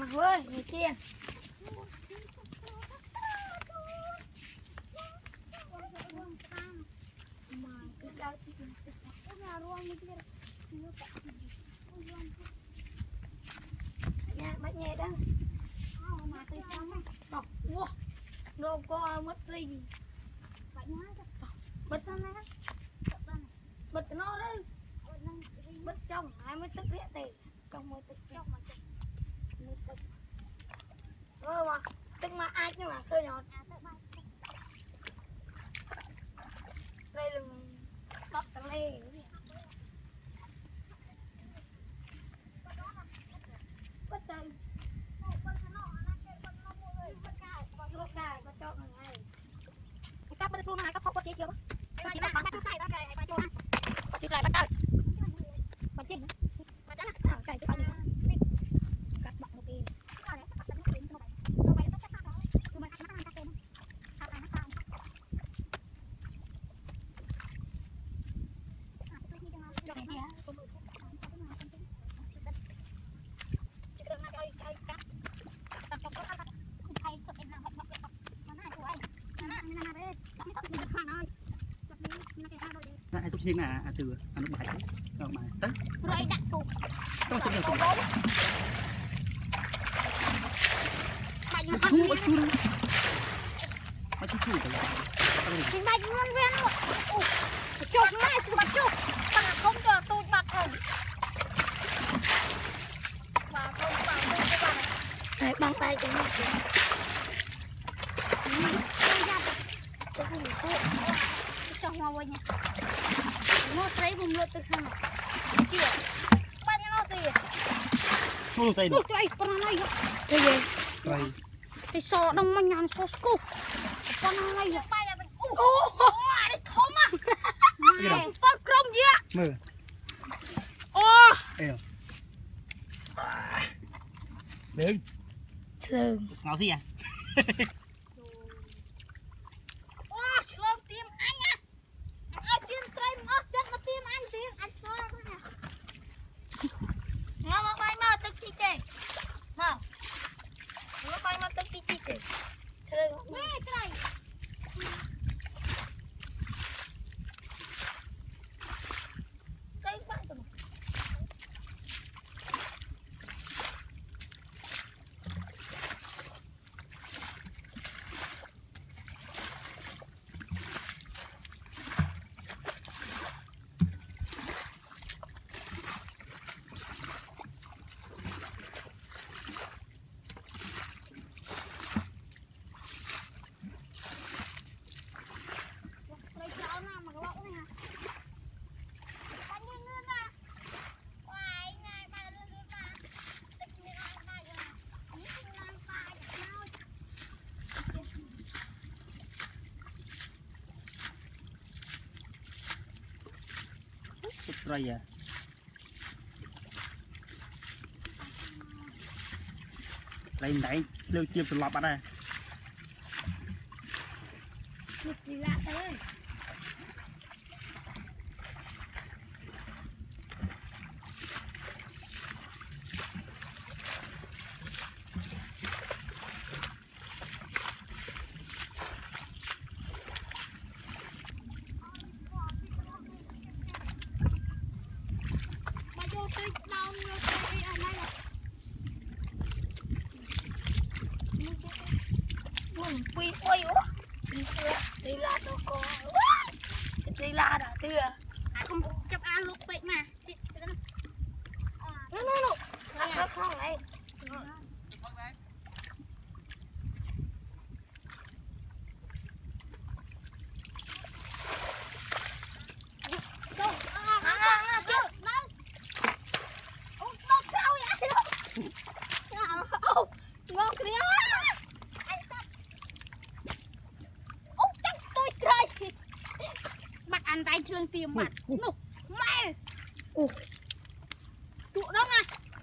ơi người kia bắt nhẹ đó đâu có mất rình bật nó đấy bật trong 20 tức rẽ tề trong 10 tức mà tức mà ai nhưng mà khơi nhọt đây là bắp tầng lê bật tầng các bên luôn hai các không có chế chưa có chỉ là bán cái sai đó cái bán luôn có chỉ lại bắt đầu bán tiền bán giá là cái bao nhiêu cắt bọc một tiền ai tôi xin là từ ăn nước bài rồi mà tới rồi đặt phục tôi chụp được chụp chú xin bay luôn viên luôn chụp ngay sự bắt chụp bằng không cho tôi bạc rồi và không bằng bằng tay cho nó trong hoa nha nó thấy vùng lợn từ khang chưa bao nhiêu nó tiền mua tay được tay con này cái gì cái sọ đông manh nhàn sọ scoop con này bay là mình đấy thơm à này con crom gì ạ mưa đừng ngáo gì à rồi à lên đấy lưu chiêm từ lọp ở đây gì lạ thế quy quay quá đi la đâu có đi la đã tưa không chụp ăn lúc bệnh mà nó không này ngon kìa bắt ăn tay trương tìm mặt nục mẹ tụ đó à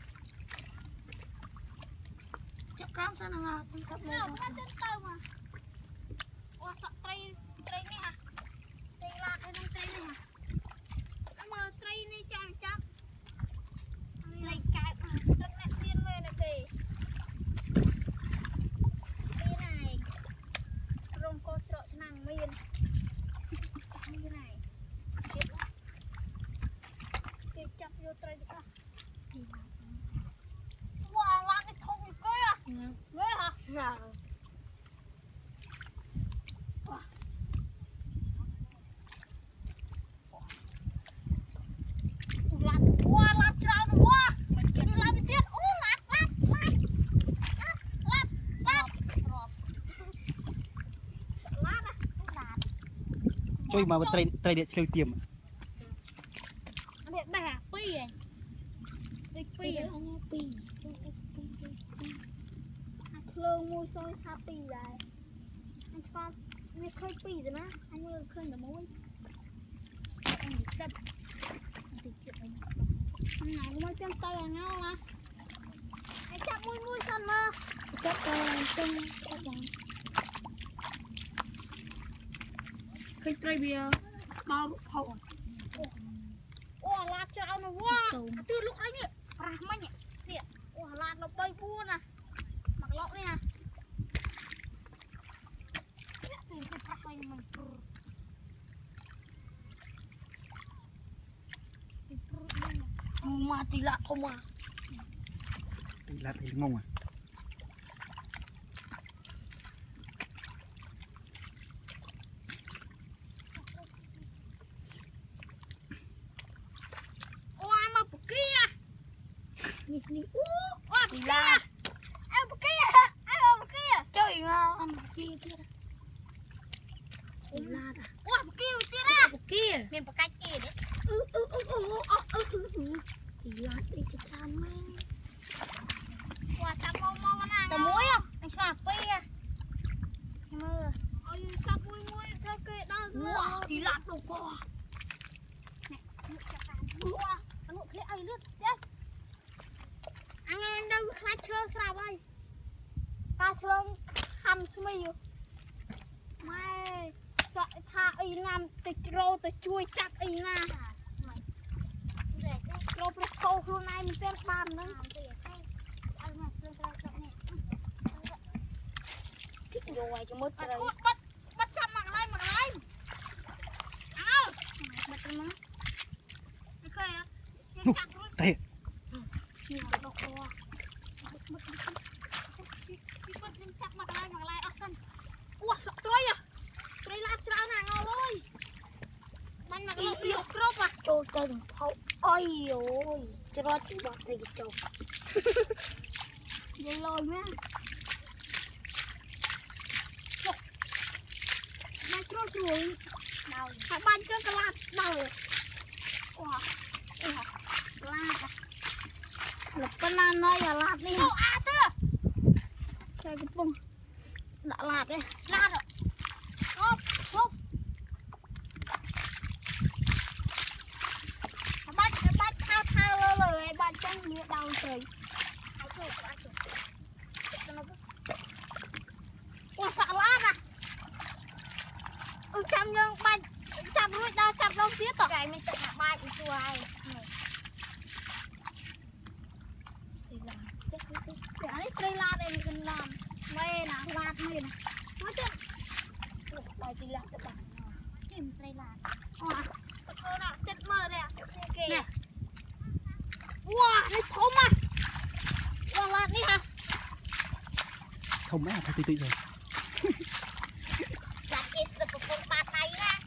chắc không sao nào không sắp lên đâu nó chân tao mà sắp tray này hả tray lạc hay không tray này hả mà tray này chắc tray cài rất nét tiên mê này kì ជួយមកត្រីនេះឆ្លៀវទៀម Để bà pi này. Đi pi ở nhà pi. Anh lương mua xôi tha pi lại. Anh con mày khơi pi rồi má. Anh mơ khơi là muối. Anh đập. Anh này mới chân tay là nhau mà. Anh chắc muối sân mà. Chắc chân chắc bằng. Khơi trai bia bao hậu. Ủa lạt cho nó quá. Từ lúc anh ấy rạc mạnh ấy. Nè. Ủa lạt nó bay vua nè. Mặc lọ nè. Từ cái rạc này mình mà tí lạ không à. Tí lạ thì ngon à. Đi đi la em kia trời mà ăn kia kia la đã kia nên phải cách kia đấy thì la đi cái tam mang qua tam mau ăn tao muối không anh sạp kia mơ ôi sạp muối theo kia đó thì la đồ co này qua ăn cái ai lướt đấy anh em đâu khai chơi sao vậy ta chơi hầm xí mày sợ tha y nam tịch rô tịch chui chặt y na rô bê khô luôn này mình tên bàn nữa rồi cho mất rồi bắt chăm mặt lên ăn ơi bắt chăm nó Tay. Wah, sok troy à. Troy lát cho nào ngon ơi. Mình mặc lụa yêu crop à. Trời trời phao. Ôi ôi, cho nó chỉ bọt thì trời. Vậy lôi má. Nó trôi rồi. Đâu. Phải ban cho cái lát đâu. Wow. Lát. Lập cái nan nói là lát đi. Ô à tơ. Chơi cái bông. Đã lạt đây, lạt rồi. Hop, hop. Bắt thao lời bạn chân như đau trời. Ủa sợ lát à. Chăm nhân bạn chăm luôn đâu chăm đâu tiếp rồi. Cái mình tự hạ ba ý chùa ai. Cái này cây lạt đây mình làm. Mày nè, lạt mày nè. Nói chứ. Đây thì lạt các bạn. Tìm đây lạt. Thôi nè, chất mơ đây à. Nè. Wow, nó thơm à. Wow, lạt đi hả? Không mấy à, tùy rồi. Lạt kia sẽ được một bát này nè.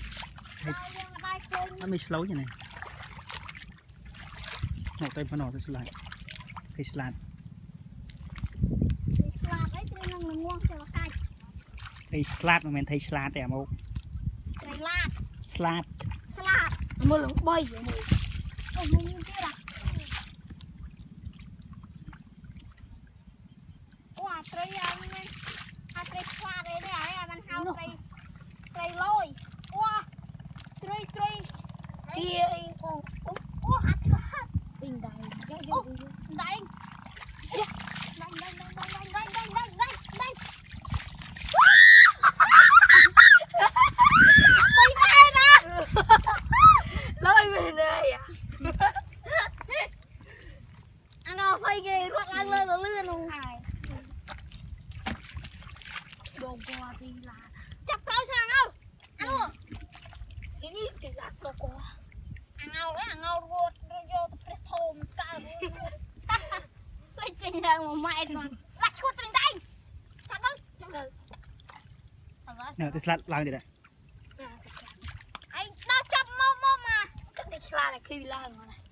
Nó mới slow như này. Một tay phần nọ tôi slide. Thì slide. Thầy slide mà mình thấy slide thì một thầy lạt slide mưa lắm bay vậy mày ôi mưa như thế à wow trời ơi trời xoa đây đấy à mình hao trời lôi wow trời kia ô hạt bình đại đại lôi về đây à anh ngồi phơi kì rất ăn lên là lươn luôn đồ qua đi là chắc tao sang không ăn luôn cái gì thì là đồ qua ăn ngầu đấy ăn ngầu ruột vô tập thôm cao lấy chừng ra một mẹ còn lắc chuột trên tay sao đó trong đời nè tôi slide lao đi đây anh đã chậm mông mà cái slide là khi la rồi này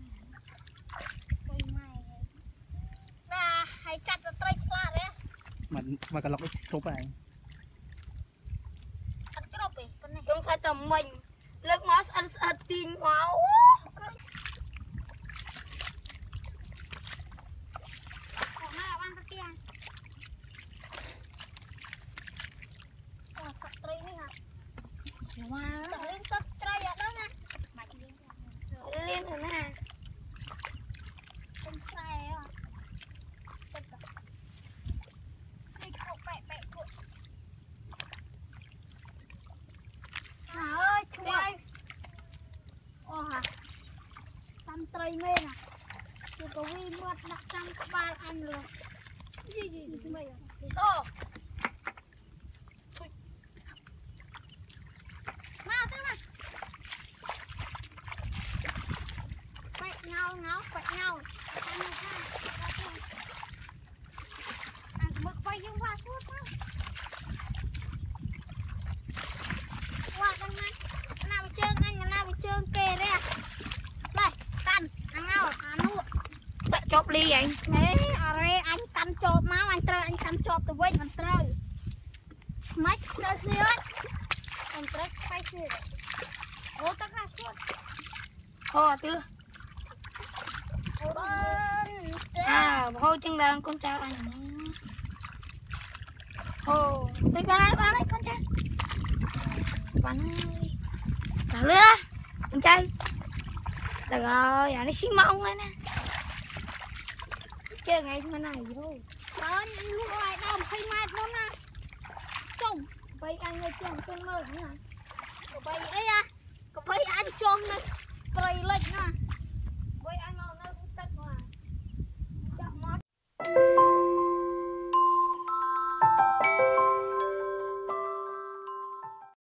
nè hãy chặt cái tray slide đấy mà cái lọc cái số này ăn cái đâu vậy con này trong thay tầm mình lực máu ăn tiền máu lên tất trai ở đó nha lên rồi nè không sai à ơi chú ơi ô hả xăm trai mê nè tôi có vi mất đặt xăm các ba anh luôn gì mày sao mà thế mà quẹt nhau mực quay dương qua suốt thôi qua con này nào bị trơn anh nào bị trơn kề đây à đây canh ăn nào ăn nuốt tại chộp ly anh thế ở đây anh canh chộp máu anh trời anh canh chộp từ bên anh trời mấy trời gì ơi anh trời quay gì ô tất cả suốt hồ tư à hồ chân đàn con trai anh hồ đi ba đây con trai bắn cả lứa con trai được rồi à nó xí mông đây nè chơi ngày thế này thôi ơi anh lúc này đâu mà hay mai nó nè trông vậy anh ơi chân mơ thế này vậy ấy à có vậy anh trông này vậy lên nè vậy anh nó cũng tắt mà chậm mất